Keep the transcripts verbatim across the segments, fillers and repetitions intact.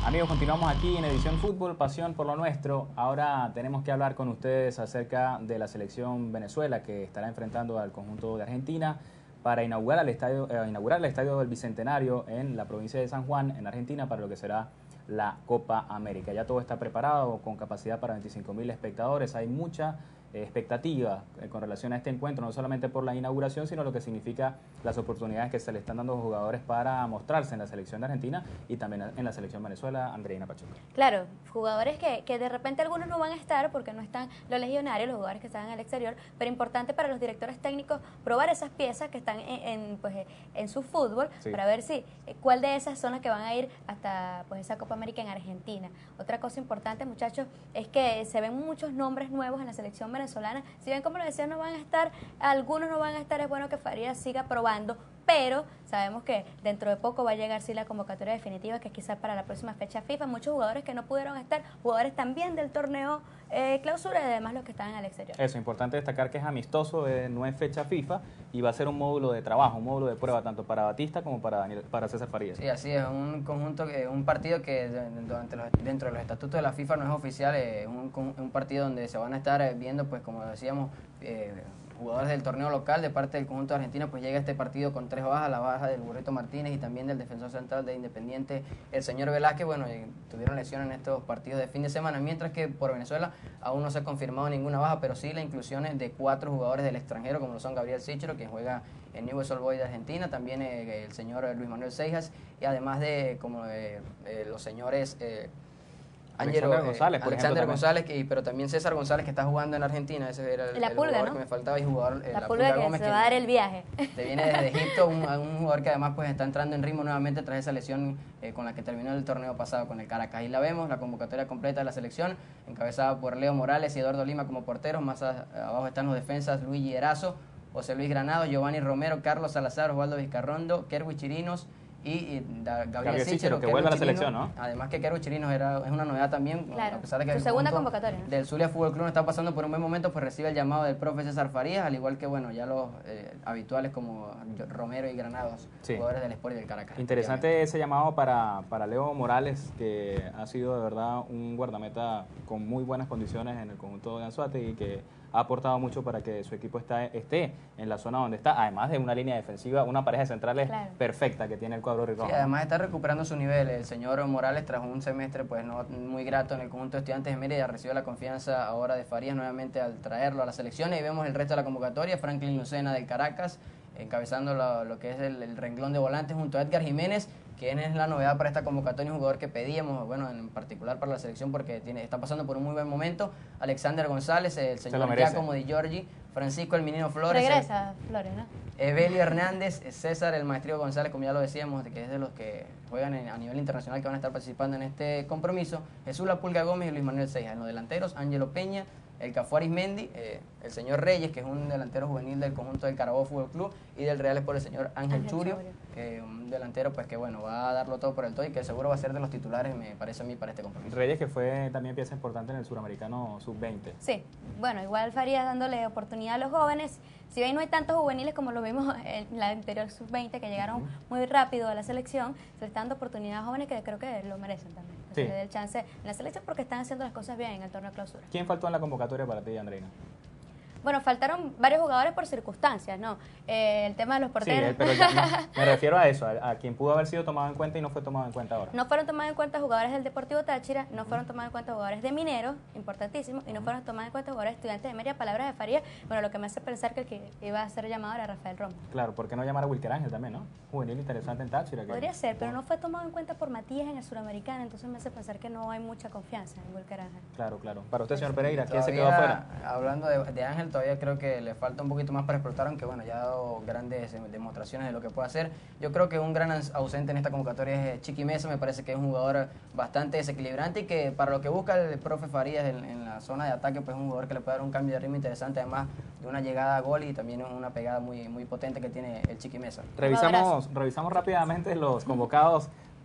Amigos, continuamos aquí en Edición Fútbol, pasión por lo nuestro. Ahora tenemos que hablar con ustedes acerca de la selección Venezuela que estará enfrentando al conjunto de Argentina para inaugurar el estadio, eh, inaugurar el estadio del Bicentenario en la provincia de San Juan, en Argentina, para lo que será la Copa América. Ya todo está preparado con capacidad para veinticinco mil espectadores. Hay mucha eh, expectativa eh, con relación a este encuentro, no solamente por la inauguración, sino lo que significa las oportunidades que se le están dando a los jugadores para mostrarse en la selección de Argentina y también en la selección Venezuela. Andreina Pacheco. Claro, jugadores que, que de repente algunos no van a estar porque no están los legionarios, los jugadores que están en el exterior, pero importante para los directores técnicos probar esas piezas que están en, en, pues, en su fútbol, sí, para ver si cuál de esas son las que van a ir hasta pues esa Copa América en Argentina. Otra cosa importante, muchachos, es que se ven muchos nombres nuevos en la selección venezolana. Si bien, como lo decía, no van a estar, algunos no van a estar, es bueno que Farías siga probando, pero sabemos que dentro de poco va a llegar sí la convocatoria definitiva, que es quizás para la próxima fecha FIFA. Muchos jugadores que no pudieron estar, jugadores también del torneo eh, clausura y además los que están en el exterior. Eso, importante destacar que es amistoso, eh, no es fecha FIFA y va a ser un módulo de trabajo, un módulo de prueba tanto para Batista como para, Daniel, para César Farías. Sí, así es, un conjunto, que un partido que durante los, dentro de los estatutos de la FIFA no es oficial, es un, un partido donde se van a estar viendo, pues como decíamos, eh, jugadores del torneo local. De parte del conjunto de Argentina, pues llega este partido con tres bajas, la baja del Burrito Martínez y también del defensor central de Independiente, el señor Velázquez. Bueno, tuvieron lesión en estos partidos de fin de semana, mientras que por Venezuela aún no se ha confirmado ninguna baja, pero sí la inclusión de cuatro jugadores del extranjero, como lo son Gabriel Sichero, quien juega en Newell's Old Boys de Argentina, también eh, el señor Luis Manuel Seijas, y además de como eh, eh, los señores... Eh, Ángelo, Alexander González, eh, por Alexander ejemplo, González, que, pero también César González, que está jugando en Argentina. Ese era el, la el pulga, jugador ¿no? que me faltaba, y jugador, eh, la, la pulga, pulga que Gómez, se que va a dar el viaje. te viene desde Egipto, un, un jugador que además pues está entrando en ritmo nuevamente tras esa lesión eh, con la que terminó el torneo pasado con el Caracas. Ahí la vemos, la convocatoria completa de la selección, encabezada por Leo Morales y Eduardo Lima como porteros. Más a, abajo están los defensas Luigi Erazo, José Luis Granado, Giovanni Romero, Carlos Salazar, Osvaldo Vizcarrondo, Kerwin Chirinos y, y da, Gabriel, Gabriel Sichero, que vuelve a la selección, ¿no? Además que Kerwin Chirinos era, es una novedad también, claro, a pesar de que su segunda convocatoria, ¿no? Del Zulia Fútbol Club no está pasando por un buen momento, pues recibe el llamado del profe César Farías, al igual que bueno ya los eh, habituales como Romero y Granados, sí, jugadores del Sport y del Caracas. Interesante ese llamado para, para Leo Morales, que ha sido de verdad un guardameta con muy buenas condiciones en el conjunto de Anzoátegui y que ha aportado mucho para que su equipo está, esté en la zona donde está, además de una línea defensiva, una pareja de centrales, claro, perfecta que tiene el cuadro rojo. Sí, además está recuperando su nivel. El señor Morales, tras un semestre pues no muy grato en el conjunto de Estudiantes de Mérida, recibe la confianza ahora de Farías nuevamente al traerlo a la selección. Y vemos el resto de la convocatoria: Franklin Lucena del Caracas, encabezando lo, lo que es el, el renglón de volantes, junto a Edgar Jiménez, quien es la novedad para esta convocatoria, un jugador que pedíamos, bueno, en particular para la selección porque tiene, está pasando por un muy buen momento. Alexander González, el señor Giacomo Di Giorgi, Francisco el Menino Flores. Regresa el, Flores, ¿no? Evelio Hernández, César el Maestro González, como ya lo decíamos, que es de los que juegan en, a nivel internacional, que van a estar participando en este compromiso. Jesús La Pulga Gómez y Luis Manuel Seijas. En los delanteros, Ángelo Peña, el Cafuaris Mendy, eh, el señor Reyes, que es un delantero juvenil del conjunto del Carabobo Fútbol Club, y del Real Sport el señor Ángel, Ángel Churio, eh, un delantero pues que bueno va a darlo todo por el todo y que seguro va a ser de los titulares, me parece a mí, para este compromiso. Reyes, que fue también pieza importante en el suramericano sub veinte. Sí, bueno, igual Farías dándole oportunidad a los jóvenes. Si bien no hay tantos juveniles como lo vimos en la anterior sub veinte, que llegaron uh-huh. muy rápido a la selección, se le está dando oportunidad a jóvenes que creo que lo merecen también. Sí. Se le dé el chance en la selección porque están haciendo las cosas bien en el torneo de clausura. ¿Quién faltó en la convocatoria para ti, Andreina? Bueno, faltaron varios jugadores por circunstancias, ¿no? Eh, el tema de los porteros. Sí, pero ya, no, me refiero a eso, a, a quien pudo haber sido tomado en cuenta y no fue tomado en cuenta ahora. No fueron tomados en cuenta jugadores del Deportivo Táchira, no fueron tomados en cuenta jugadores de Mineros, importantísimos, y no fueron tomados en cuenta jugadores de Estudiantes de Mérida. Palabras de Farías, bueno, lo que me hace pensar que el que iba a ser llamado era Rafael Romo. Claro, ¿por qué no llamar a Wilker Ángel también, no? Juvenil interesante en Táchira. Que... Podría ser, pero no fue tomado en cuenta por Matías en el Suramericano, entonces me hace pensar que no hay mucha confianza en Wilker Ángel. Claro, claro. Para usted, señor Pereira, ¿quién todavía, se quedó afuera? Hablando de, de Ángel, todavía creo que le falta un poquito más para explotar, aunque bueno, ya ha dado grandes demostraciones de lo que puede hacer. Yo creo que un gran ausente en esta convocatoria es Chiqui Mesa. Me parece que es un jugador bastante desequilibrante y que para lo que busca el profe Farías en, en la zona de ataque, pues es un jugador que le puede dar un cambio de ritmo interesante, además de una llegada a gol y también una pegada muy, muy potente que tiene el Chiqui Mesa. Revisamos, revisamos rápidamente los convocados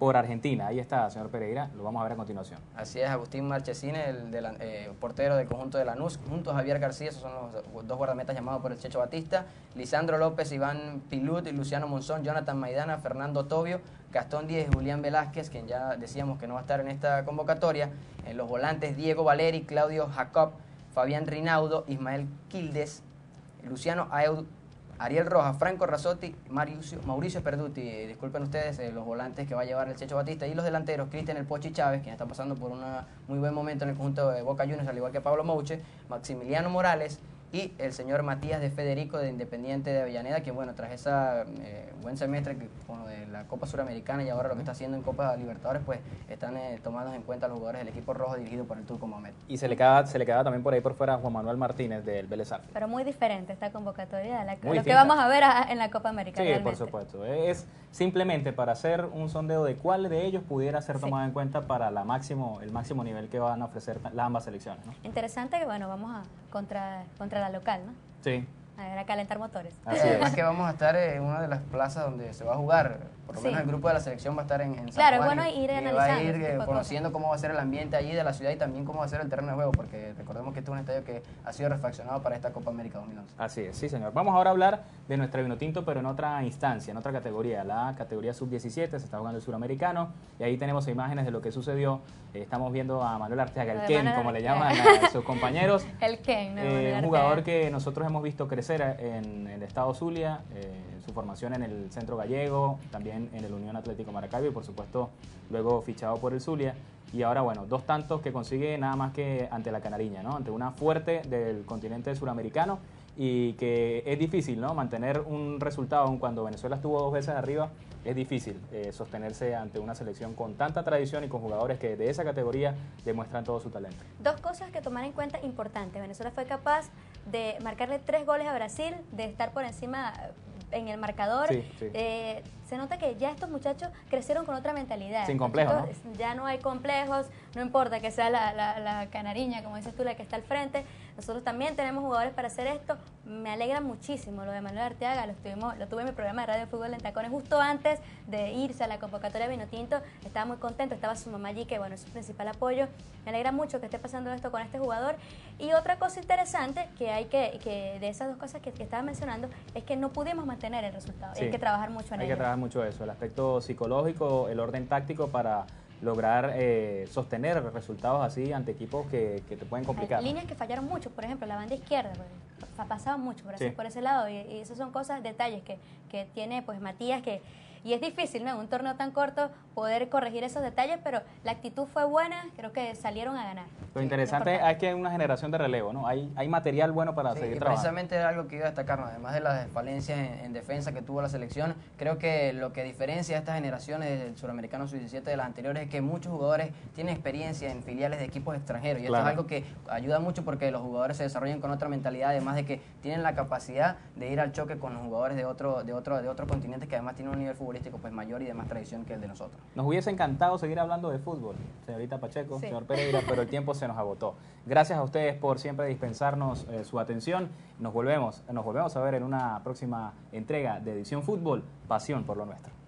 por Argentina. Ahí está, señor Pereira, lo vamos a ver a continuación. Así es, Agustín Marchesín, el de la, eh, portero del conjunto de Lanús, junto a Javier García, esos son los dos guardametas llamados por el Checho Batista, Lisandro López, Iván Pilut, Luciano Monzón, Jonathan Maidana, Fernando Tobio, Gastón Díez y Julián Velázquez, quien ya decíamos que no va a estar en esta convocatoria. En los volantes, Diego Valeri, Claudio Jacob, Fabián Rinaudo, Ismael Quildes, Luciano Aeud, Ariel Rojas, Franco Razzotti, Mauricio, Mauricio Perduti, eh, disculpen ustedes, eh, los volantes que va a llevar el Checho Batista, y los delanteros, Cristian El Pochi Chávez, quien está pasando por un muy buen momento en el conjunto de Boca Juniors, al igual que Pablo Mouche, Maximiliano Morales y el señor Matías de Federico de Independiente de Avellaneda, que bueno, tras ese eh, buen semestre que, con lo de la Copa Suramericana y ahora lo que está haciendo en Copa Libertadores, pues están eh, tomando en cuenta los jugadores del equipo rojo dirigido por el Turco Mohamed. Y se le queda, se le queda también por ahí por fuera Juan Manuel Martínez del Vélez Sarsfield. Pero muy diferente esta convocatoria a la, Muy lo que distinta. vamos a ver a, en la Copa América. Sí, realmente. por supuesto. Es simplemente para hacer un sondeo de cuál de ellos pudiera ser tomado Sí. en cuenta para la máximo, el máximo nivel que van a ofrecer las ambas selecciones, ¿no? Interesante que, bueno, vamos a contra, contra la local, ¿no? Sí. A ver, a calentar motores. Así Además es. que vamos a estar en una de las plazas donde se va a jugar, por lo Sí. menos el grupo de la selección va a estar en, en San Claro, es Juan bueno y- ir y va a analizando ir ese eh, tipo de conociendo cómo va a ser el ambiente allí de la ciudad y también cómo va a ser el terreno de juego, porque recordemos que este es un estadio que ha sido refaccionado para esta Copa América dos mil once. Así es, sí señor. Vamos ahora a hablar de nuestra Vinotinto, pero en otra instancia, en otra categoría, la categoría sub diecisiete, se está jugando el suramericano, y ahí tenemos imágenes de lo que sucedió. Eh, estamos viendo a Manuel Arteaga, Lo el de Ken, Manuel como le Arteaga. llaman a sus compañeros. El Ken, ¿no? Eh, Manuel un Arteaga. jugador que nosotros hemos visto crecer en el estado Zulia, eh, su formación en el Centro Gallego, también en el Unión Atlético Maracaibo y por supuesto luego fichado por el Zulia. Y ahora, bueno, dos tantos que consigue nada más que ante la Canariña, ¿no? Ante una fuerte del continente suramericano y que es difícil, ¿no? Mantener un resultado, aun cuando Venezuela estuvo dos veces arriba, es difícil eh, sostenerse ante una selección con tanta tradición y con jugadores que de esa categoría demuestran todo su talento. Dos cosas que tomar en cuenta importantes. Venezuela fue capaz de marcarle tres goles a Brasil, de estar por encima en el marcador. Sí, sí. Eh, se nota que ya estos muchachos crecieron con otra mentalidad. Sin complejos, ¿no? Estos, ya no hay complejos, no importa que sea la, la, la canariña, como dices tú, la que está al frente. Nosotros también tenemos jugadores para hacer esto. Me alegra muchísimo lo de Manuel Arteaga, lo, estuvimos, lo tuve en mi programa de Radio Fútbol en Tacones justo antes de irse a la convocatoria de Vinotinto. Estaba muy contento, estaba su mamá allí, que bueno, es su principal apoyo. Me alegra mucho que esté pasando esto con este jugador. Y otra cosa interesante que hay que, que de esas dos cosas que, que estaba mencionando, es que no pudimos mantener el resultado. Sí. Y hay que trabajar mucho en Hay ello. que trabajar mucho eso, el aspecto psicológico, el orden táctico para lograr eh, sostener resultados así ante equipos que, que te pueden complicar. Hay líneas que fallaron mucho, por ejemplo, la banda izquierda, pues, ha pasado mucho por, así, Sí. por ese lado, y, y esas son cosas, detalles que, que tiene pues Matías, que y es difícil, ¿no? En un torneo tan corto poder corregir esos detalles, pero la actitud fue buena, creo que salieron a ganar. Lo interesante es que hay una generación de relevo, ¿no? Hay, hay material bueno para Sí, seguir y trabajando. precisamente era algo que iba a destacar, ¿no? Además de las falencias en, en defensa que tuvo la selección, creo que lo que diferencia a estas generaciones del suramericano sub diecisiete de las anteriores es que muchos jugadores tienen experiencia en filiales de equipos extranjeros, y Claro. esto es algo que ayuda mucho porque los jugadores se desarrollan con otra mentalidad, además de que tienen la capacidad de ir al choque con los jugadores de otro de otro de otros continentes que además tienen un nivel futbolístico pues mayor y de más tradición que el de nosotros. Nos hubiese encantado seguir hablando de fútbol, señorita Pacheco, Sí. señor Pereira, pero el tiempo se nos agotó. Gracias a ustedes por siempre dispensarnos eh, su atención. Nos volvemos, nos volvemos a ver en una próxima entrega de Edición Fútbol, Pasión por lo Nuestro.